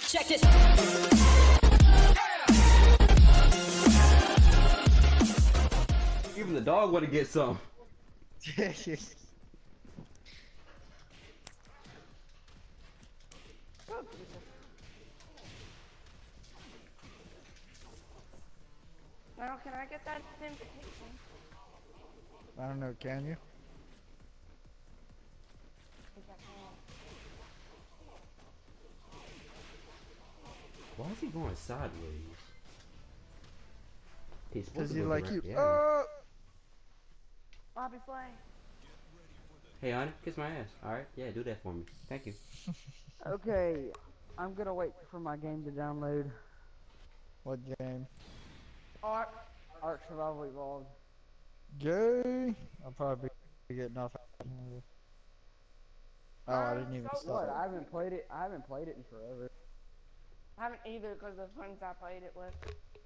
Check this. Even the dog want to get some. Now, can I get that invitation? I don't know, can you? Why is he going sideways? He's supposed Because to he go like direct, you. yeah. Bobby Flay. Hey, honey, kiss my ass. Alright, yeah, do that for me. Thank you. Okay, I'm gonna wait for my game to download. What game? Ark. Ark Survival Evolved. Gay. I'll probably be getting off. Oh, I didn't even So start. What? I haven't played it. I haven't played it in forever. I haven't either because the friends I played it with.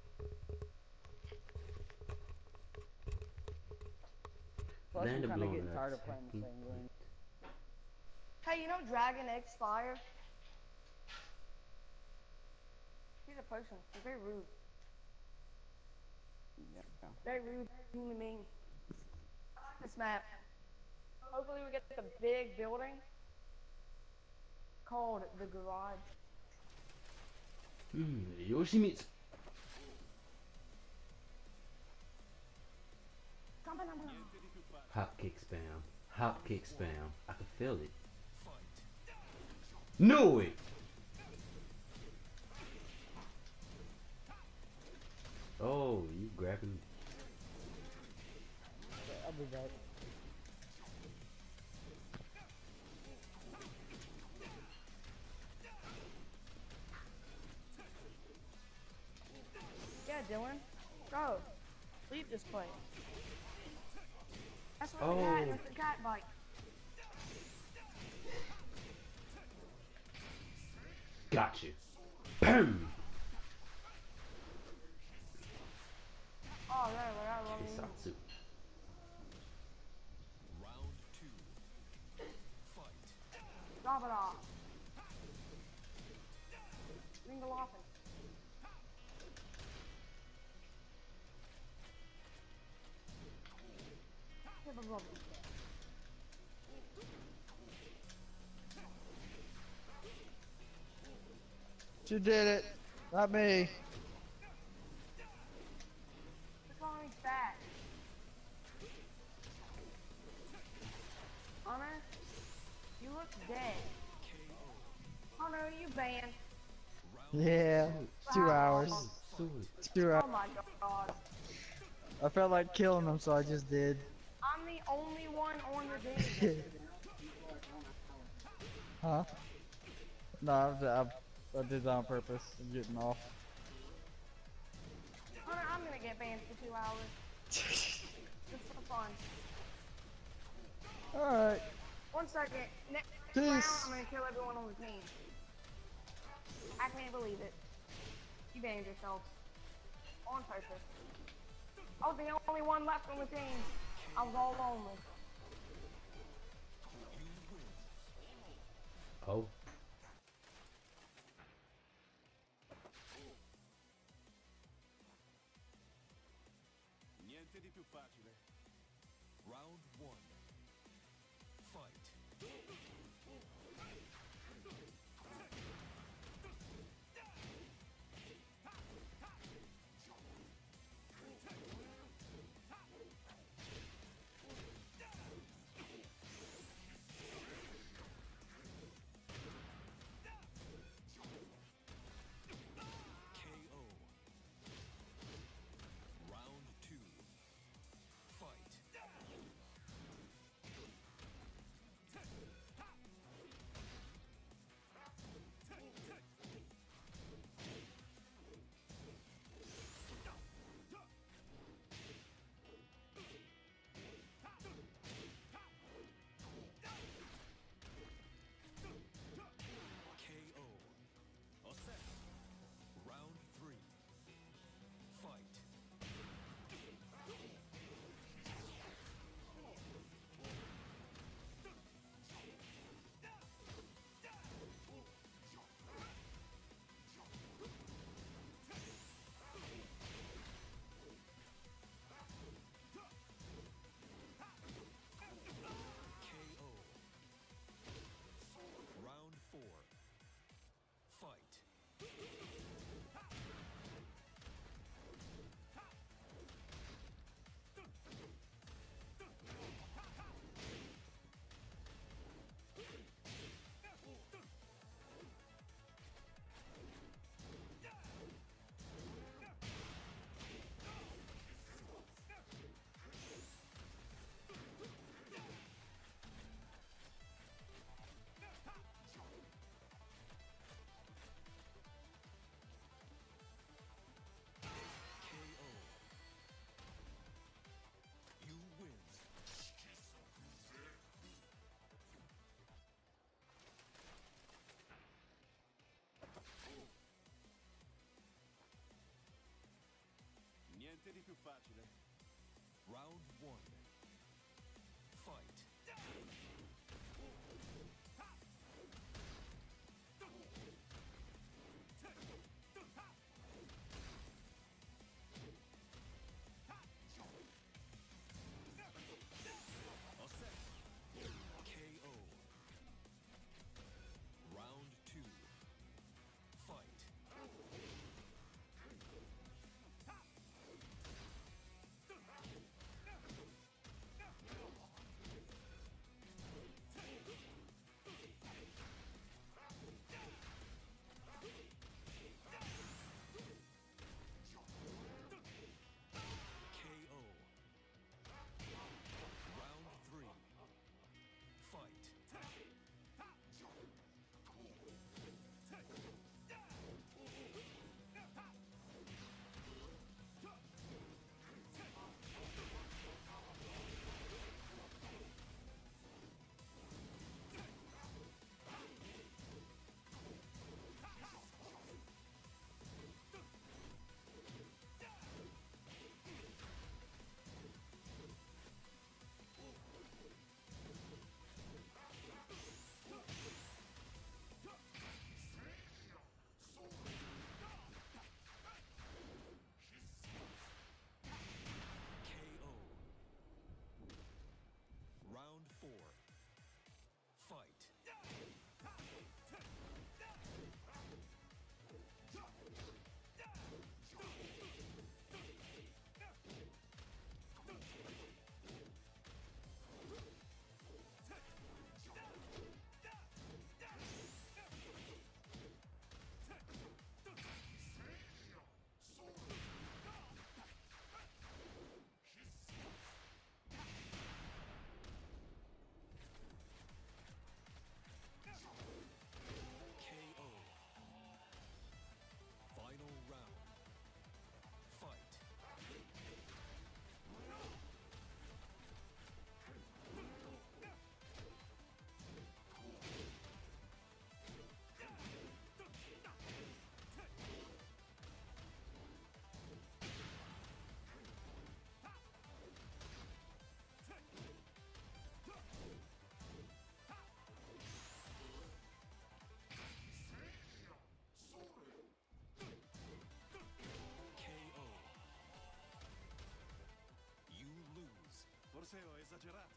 Plus, Land I'm of kind of Blown getting tired Nuts. of playing the same game. Hey, you know Dragon X Fire? He's a person. He's very rude. Yeah. Very rude human being. I like this map. Hopefully we get the big building called the Garage. Yoshimitsu. Hop kick spam. Hop kick spam. I can feel it. Knew it! Oh, you grabbing. Okay, I'll be back. Yeah, Dylan. Bro, leave this place. That's what Oh. the cat bite. Got you. Boom! Oh, there, I love you. Kisatsu. Drop it off. Ringaloffen. You did it. Not me. They're calling me fat. Honor, you look dead. Honor, you banned. Yeah. 2 hours. 2 hours. Oh my god. I felt like killing him, so I just did. I'm the only one on the team. Huh? No, I did that on purpose. I'm getting off. Honor, I'm gonna get banned for 2 hours. Just for fun. Alright. 1 second. Next Peace. round, I'm gonna kill everyone on the team. I can't believe it. You banned yourself. On purpose. I was the only one left on the team. I was all lonely. Oh. Niente di più facile. Round 1. Fight. KO. Round 2. Fight. niente di più facile. Round 1. Fight. All set. KO. Round 2. Fight. KO. Round 3. Fight. KO. Round 4. Fight. KO. Final round. Fight. KO. You lose. Forse ho esagerato.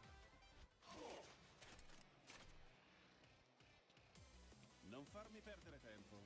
Non farmi perdere tempo.